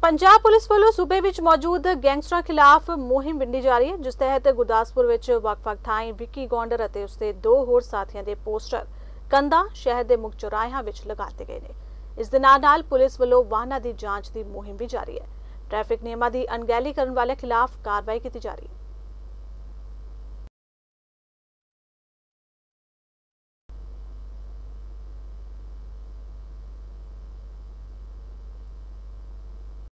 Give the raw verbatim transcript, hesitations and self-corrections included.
Punjab police वालों सूबे विच मौजूद गैंगस्टरां खिलाफ मुहिम विंडी जा रही है, जिस तहत गुरदासपुर विच वख-वख थाई विक्की गौंडर अते उसके दो होर साथियों के पोस्टर कंधा शहर के मुख्य चौराहियां विच लगाते गए ने। इस दे नाल नाल पुलिस वालों वाहनां दी जांच की मुहिम भी जारी है। ट्रैफिक नियमां की अणगहली करने वाले खिलाफ कार्रवाई की जा रही है।